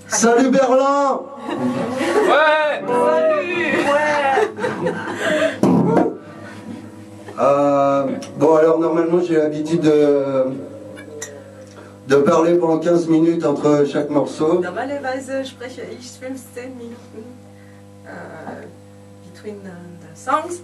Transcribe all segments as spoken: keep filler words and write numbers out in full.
Salut Berlin. Ouais. Salut. Ouais. euh, Bon alors normalement j'ai l'habitude de, de parler pendant quinze minutes entre chaque morceau. Normalerweise spreche ich fünfzehn Minuten uh, between the, the songs.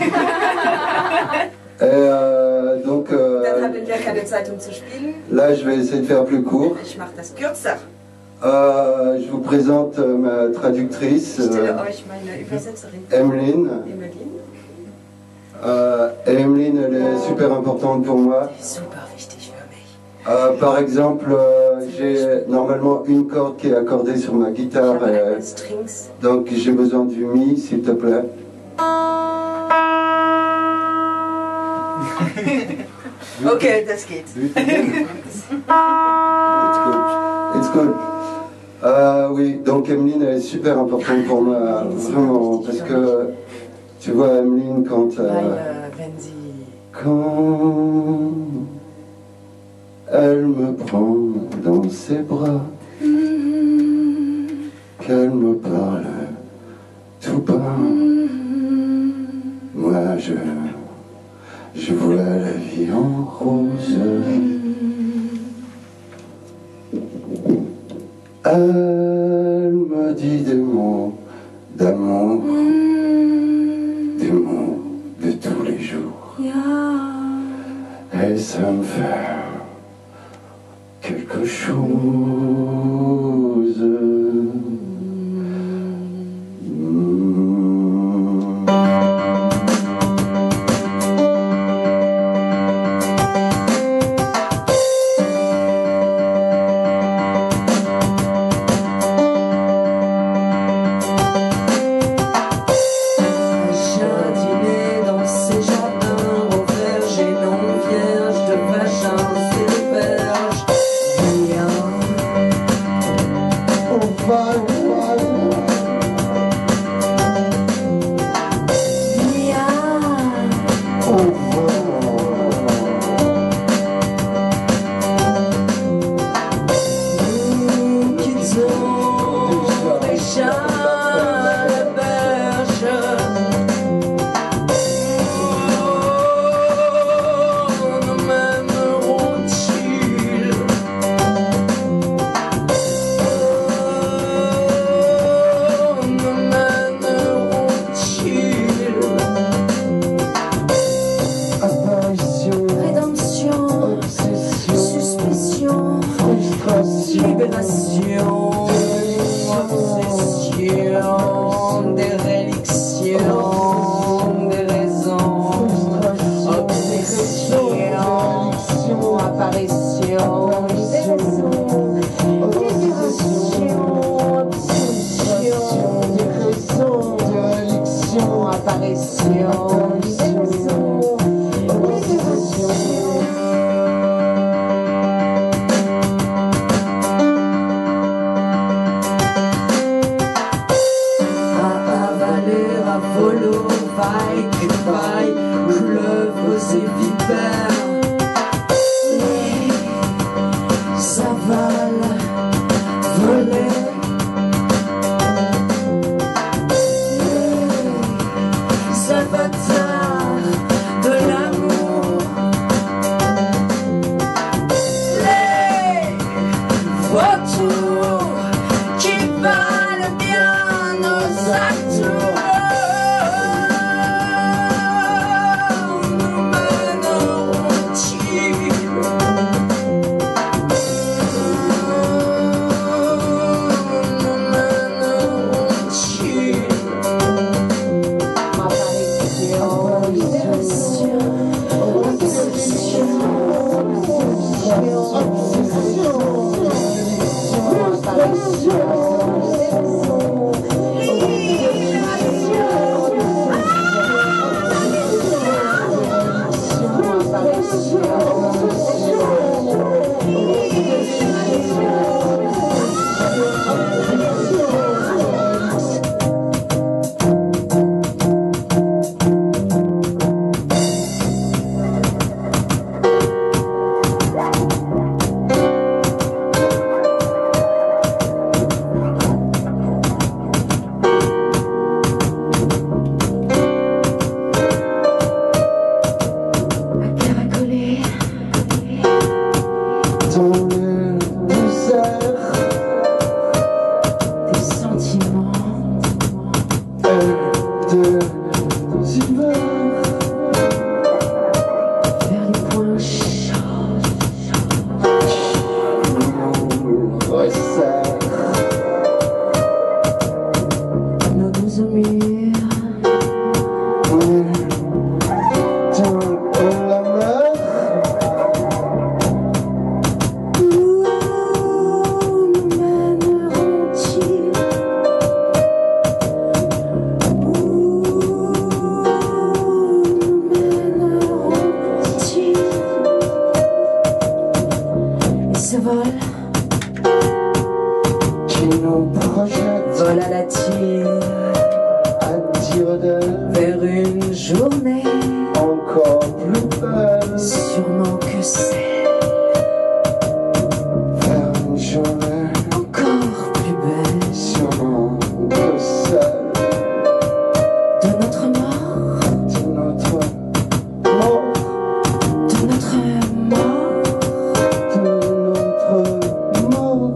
Et euh, donc euh, Dann haben wir keine Zeit, um zu spielen. là je vais essayer de faire plus court. Ich mache das kürzer. Euh, je vous présente euh, ma traductrice, Ich stelle euh, euch meine Übersetzerin Emeline. Emeline. Euh, et Emeline, elle est super importante pour moi. Die ist super wichtig für mich. Euh, par exemple, euh, j'ai normalement une corde qui est accordée sur ma Ich guitare, habe euh, einen Strings. donc j'ai besoin du mi, s'il te plaît. Okay, das geht. It's cool. It's cool. Euh, oui, donc Emeline, elle est super importante pour moi, vraiment, parce que tu vois, Emeline, quand, euh, Weil, äh, wenn sie quand elle me prend dans ses bras, qu'elle me parle tout bas, moi je, je vois la vie en rose. Elle me dit des mots d'amour, des mots de tous les jours. Et ça me fait quelque chose. Obsession, qui nous projette, vol à la tire, à dire d'elle, vers une journée encore plus belle, sûrement que c'est vers une journée, encore plus belle sûrement que celle de notre mort, de notre mort, de notre mort. de notre mort.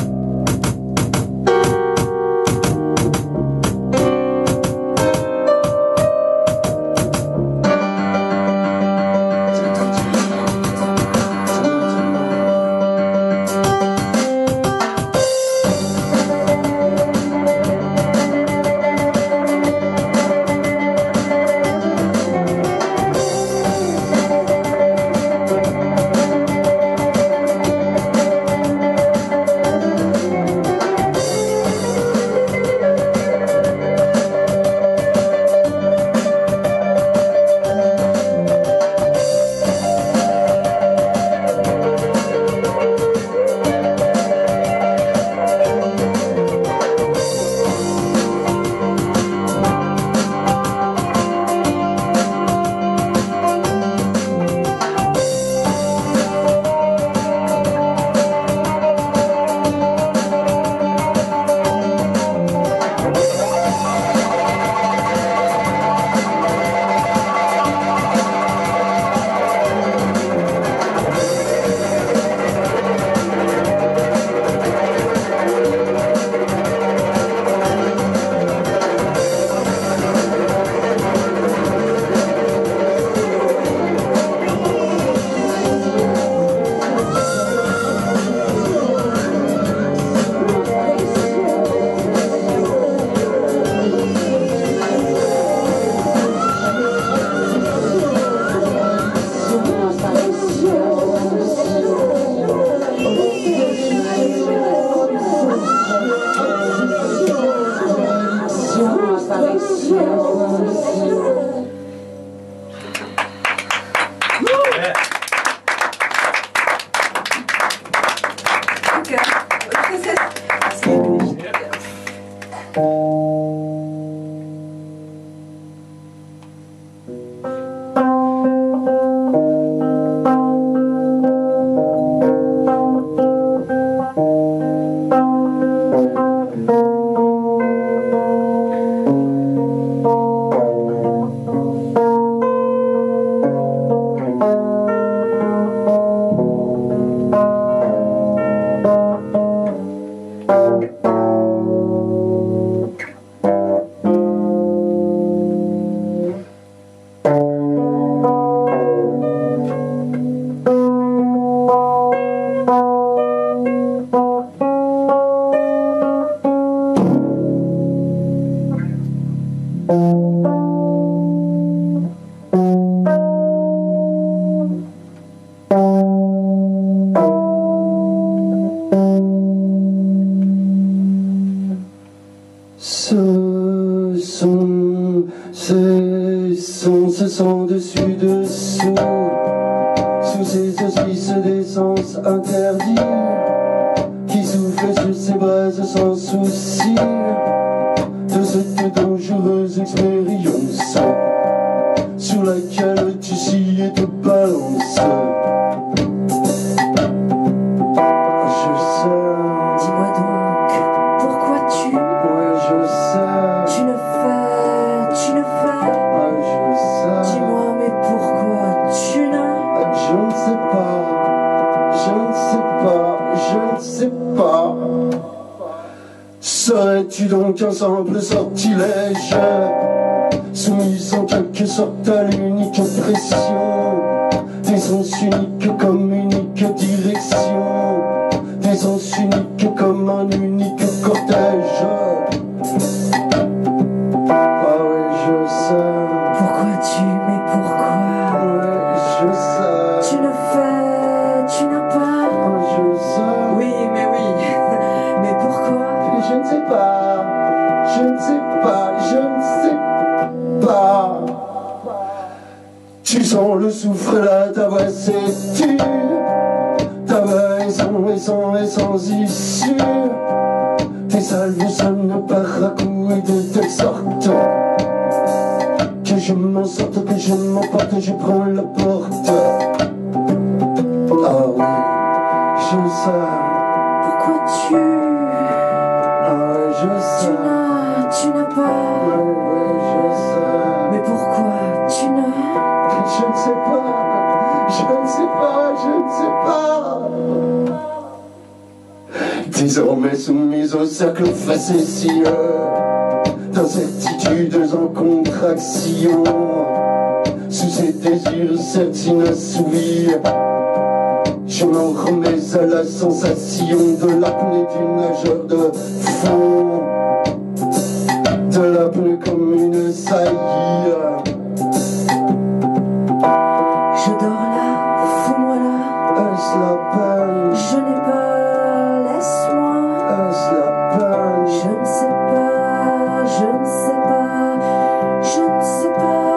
Ce sont, ce sont, ce sont dessus, dessous, sous ces auspices d'essence interdits, qui soufflent sur ses braises sans souci de cette dangereuse expérience sur laquelle tu scies et te balances. Je sais. Dis-moi donc, pourquoi tu, Ouais, je sais. tu ne fais, tu ne fais. Ouais, je sais. Dis-moi, mais pourquoi tu ne. Je ne sais pas. Je ne sais pas. Je ne sais pas. Serais-tu donc un simple sortilège, soumis en quelque sorte à l'unique pression des sens uniques comme unique direction, des sens uniques comme un unique cortège. Ah oui, je sais. Pourquoi tu, mais pourquoi Ouais, je sais. tu ne fais, tu n'as pas. Ah, je sais. Oui, mais oui, mais pourquoi Je ne sais pas. Je ne sais pas. Je ne sais pas. Tu sens le soufre là, ta voix s'étire, ta voix est sans, est sans, est sans issue. Tes salves sonnent par à-coups de telle sorte que je m'en sorte, que je m'emporte, je prends la porte. Ah oui, je sais. Pourquoi tu... Ah oui, je Tu sais. n'as... Tu n'as pas... Oui, oui, je sais. Mais pourquoi tu ne... Je ne sais pas. Je ne sais pas, je ne sais pas. Désormais soumise au cercle facétieux, d'incertitudes en contraction, sous ces désirs certes inassouvis, je m'en remets à la sensation de l'apnée du nageur de fond, de l'apnée comme une saillie. Je dors là, fous-moi là. Est-ce la peine? Je n'ai pas... Laisse-moi. Est-ce la peine? Je ne sais pas, je ne sais pas, je ne sais pas.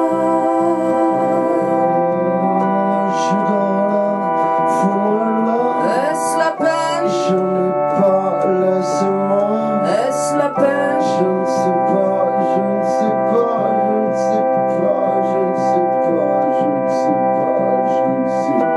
Je dors là, fous-moi là. Est-ce la peine? Je n'ai pas, laisse-moi. Est-ce la peine? Je ne sais pas, je ne sais pas, je ne sais pas, je ne sais pas, je ne sais pas, je ne sais pas.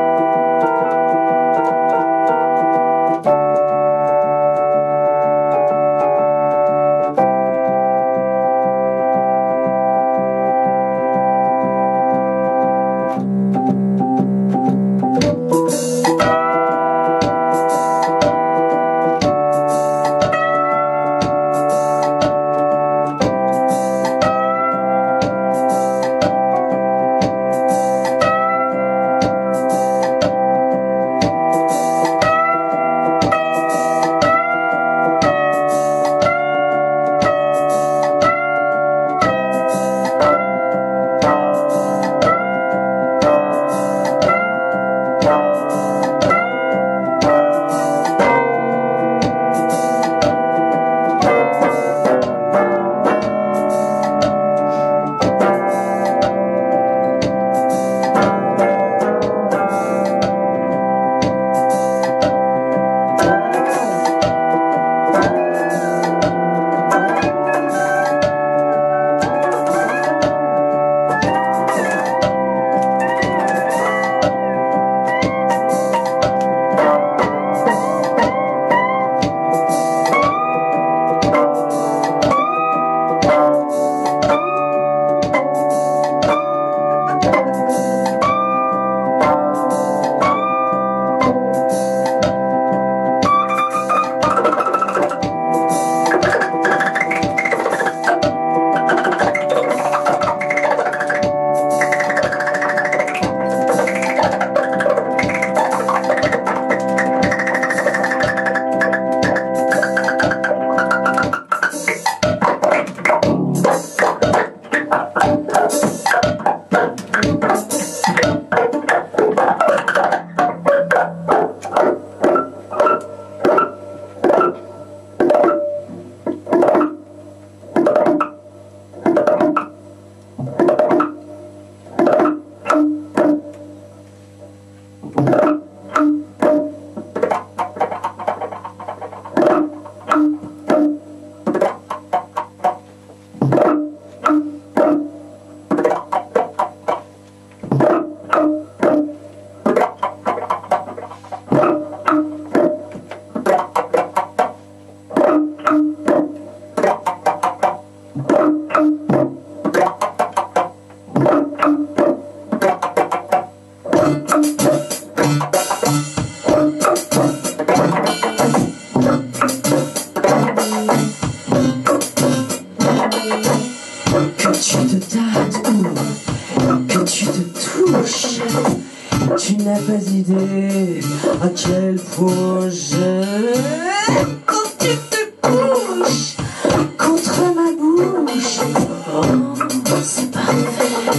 Tu n'as pas idée à quel point j'aime quand tu te couches contre ma bouche. Oh, c'est parfait.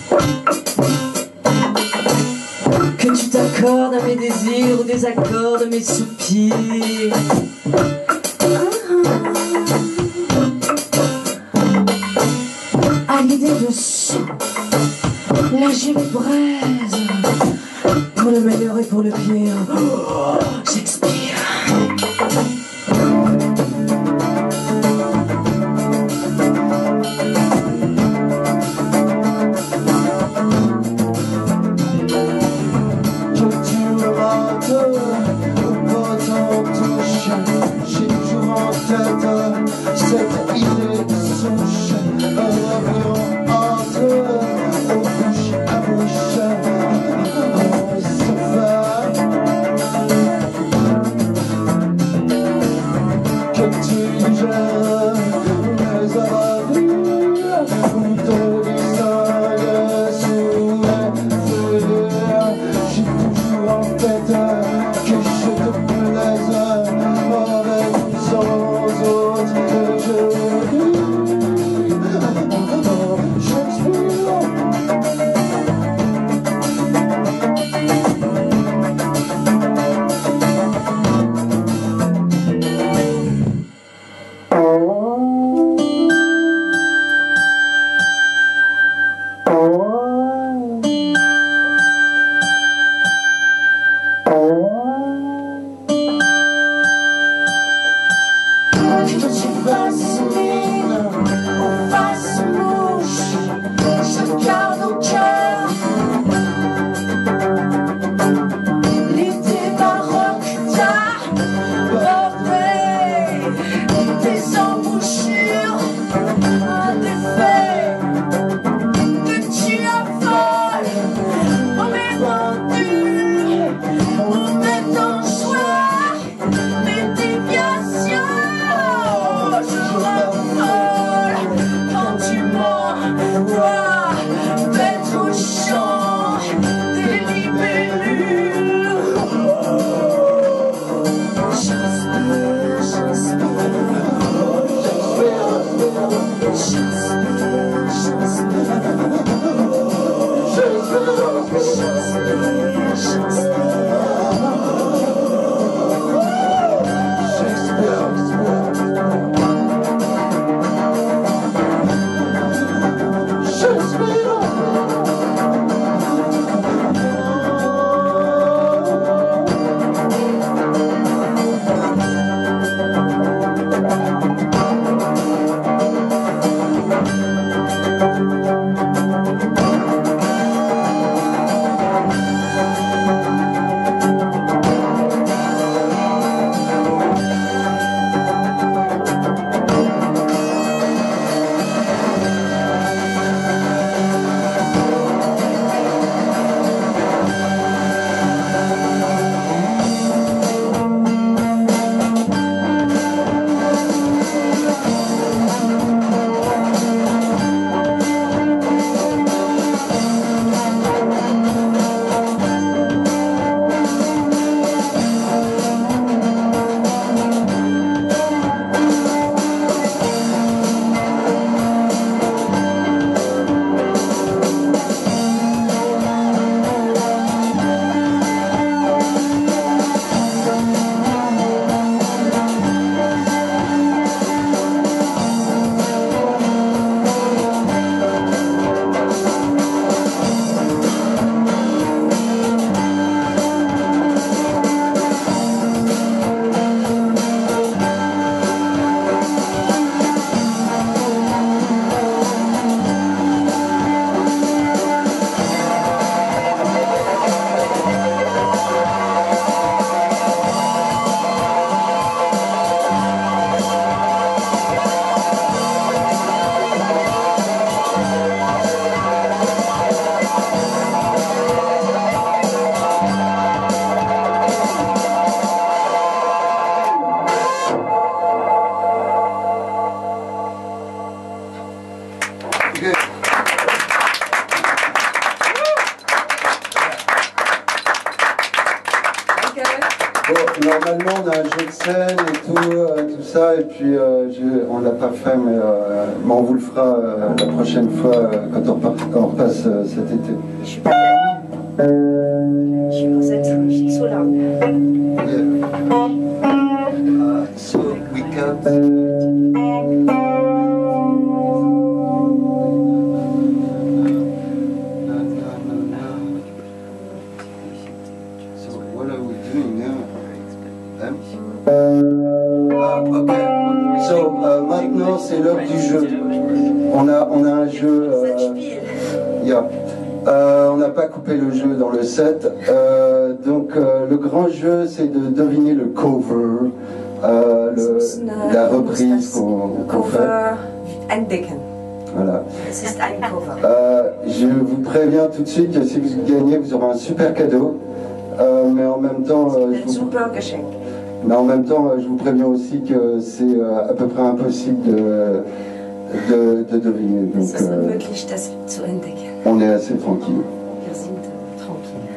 Que tu t'accordes à mes désirs ou des accords de mes soupirs. À l'idée de son, là j'ai les braises. Pour le meilleur et pour le pire, oh, j'expire. scène et tout, euh, tout ça, et puis euh, je, on l'a pas fait, mais, euh, mais on vous le fera euh, la prochaine fois euh, quand on, repart, on repasse euh, cet été. Je suis pas là. Je suis Rosette, je suis Sola. Yeah. Uh, so we got. Ah, ok. So, euh, maintenant, c'est l'heure du jeu. On a, on a un jeu. Euh, yeah. euh, on n'a pas coupé le jeu dans le set. Euh, donc, euh, le grand jeu, c'est de deviner le cover, euh, le, la reprise qu'on qu'on fait. Entdecken. Voilà. Es ist ein Cover. Euh, je vous préviens tout de suite que si vous gagnez, vous aurez un super cadeau. Euh, mais en même temps, euh, je vous... Super Geschenk. Mais en même temps, je vous préviens aussi que c'est euh, à peu près impossible de, de, de deviner. Donc, es ist euh, unmöglich, das zu entdecken. on est assez tranquille. Wir sind äh, tranquille.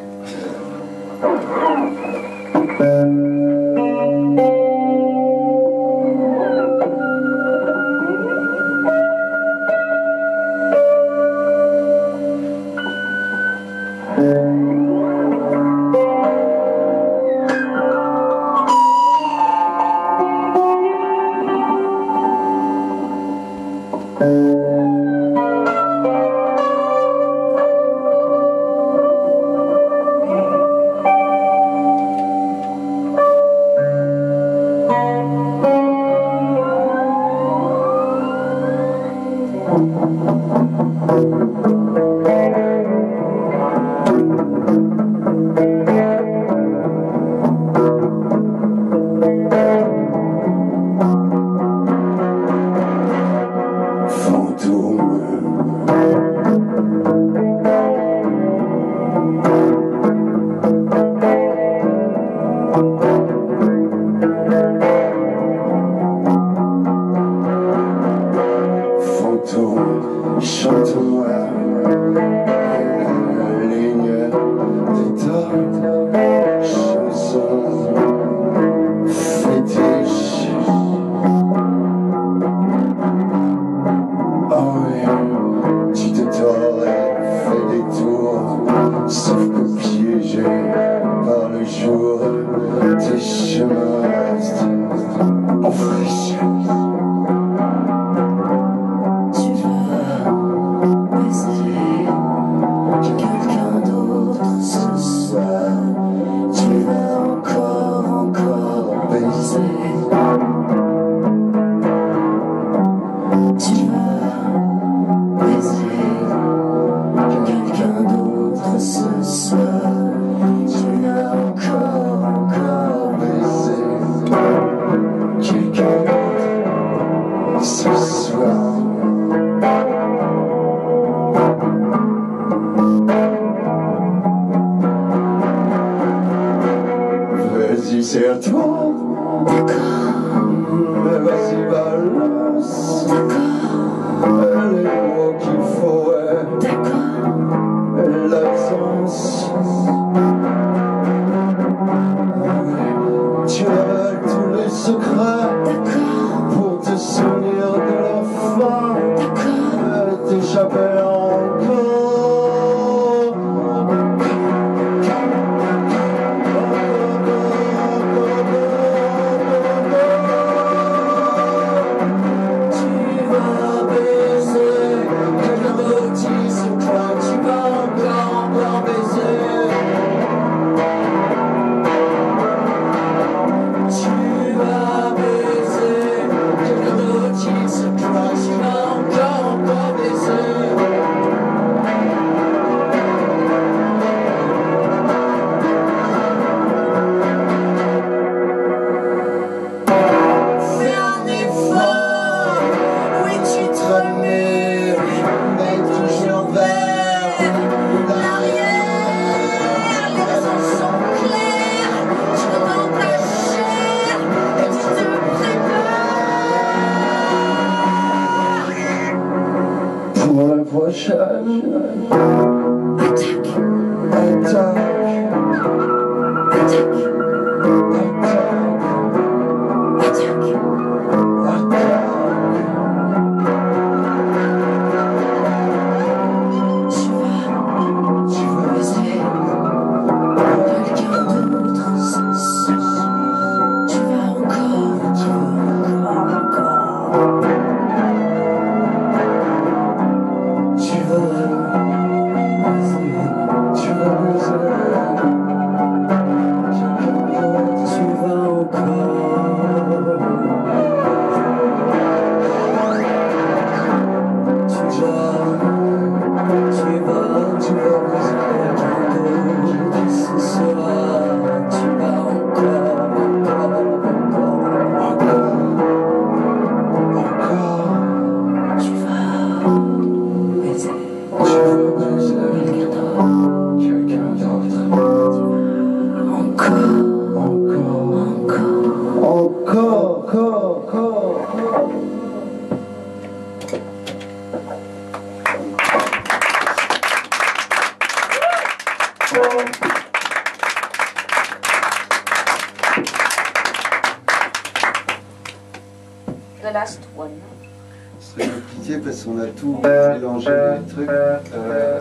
The last one. Ce serait compliqué parce qu'on a tout mélangé les trucs. Euh...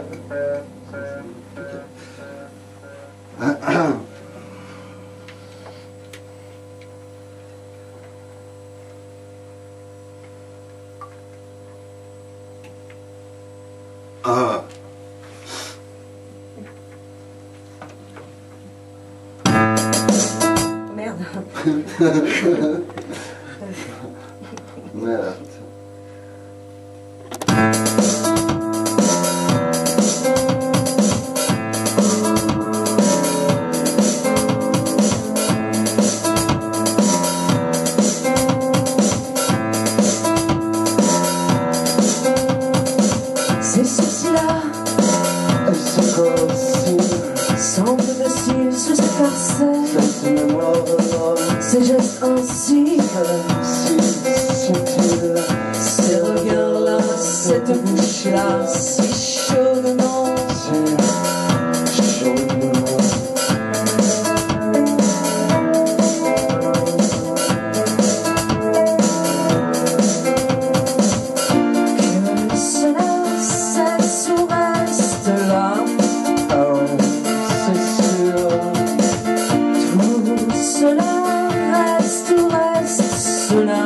Ah. Merde. Merde. Ces soucis-là C'est comme si semblent me suivre sous ces corset. cette mémoire-là, Ces gestes ainsi, si subtil, ces regards-là, cette bouche-là, si chaudement. c'est chaudement. Que cela cesse ou reste là. Ah ouais, c'est sûr. Tout cela reste ou reste cela.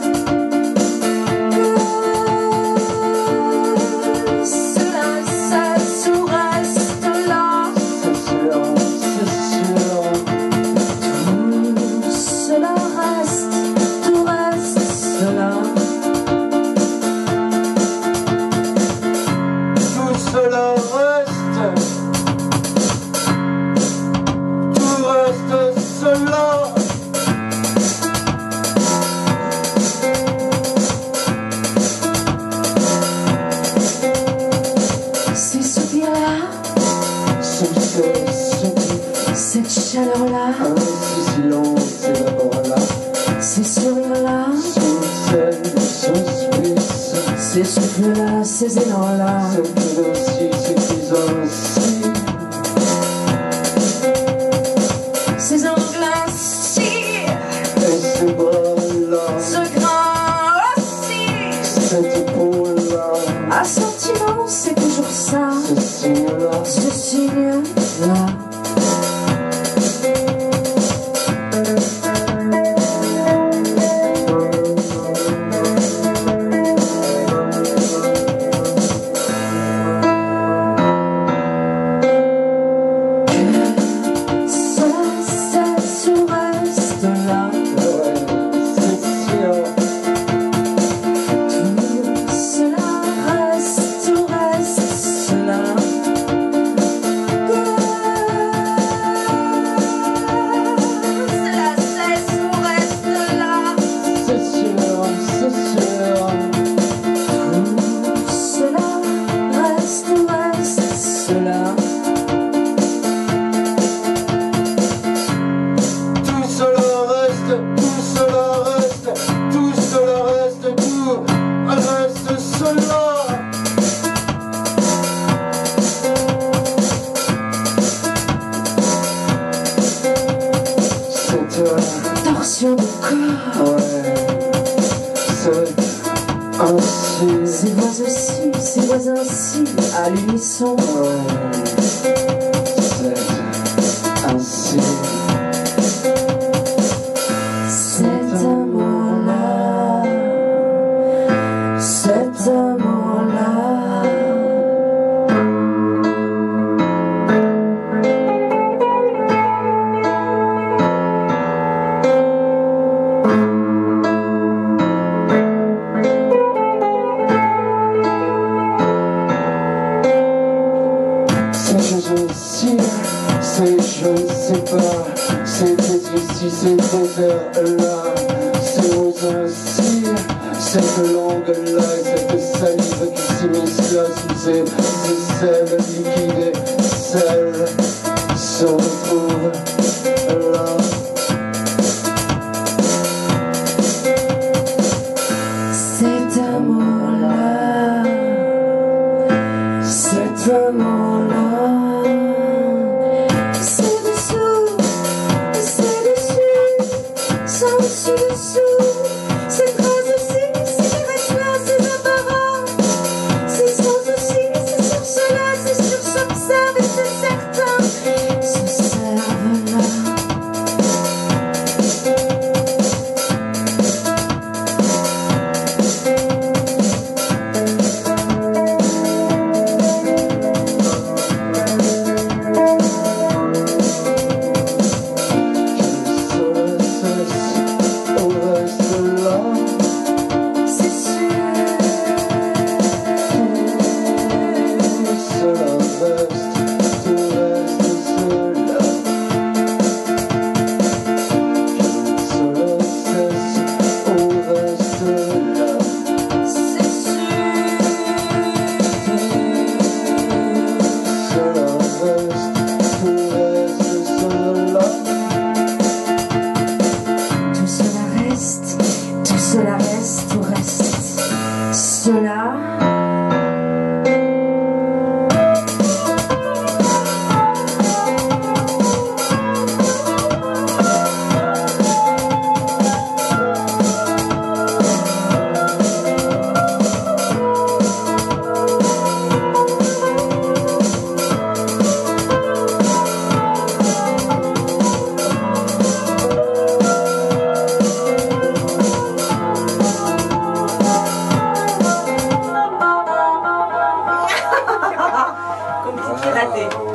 Que cela cesse ou reste là. C'est sûr, c'est sûr. Tout cela reste, tout reste cela. Tout cela reste. Tout reste cela. Ces soupirs-là, Sous ces soupirs, cette chaleur-là, un si silence élabore-là. ces sourires-là, Sous ces suspices, ces souffles-là, ces élans-là. cette aussi, ces ainsi. Ces angles ainsi, Et ces bras-là, ce grain aussi. cette épaule-là, Assentiment, c'est toujours ça, ce signe-là. ce signe-là. Cela cesse ou reste là. Ouais, c'est sûr. Tout cela reste ou reste cela. Cela cesse ou reste là. C'est sûr, c'est sûr. Tout cela reste ou reste cela. Tout cela reste, tout cela reste, tout cela reste, tout reste cela. Cette, Torsion de corps. ouais, c'est ainsi, Ces voix aussi, ces voix ainsi, à l'unisson. ouais, c'est ainsi. Cet amour-là, cet amour-là. C'est je aussi, c'est je ne sais pas, c'est des ici, c'est des heures là, c'est aux ainsi, cette langue là, cette salive qui s'immisce là, sous ces aisselles liquides et celles se retrouvent là. Cela reste ou reste cela. Compliqué raté.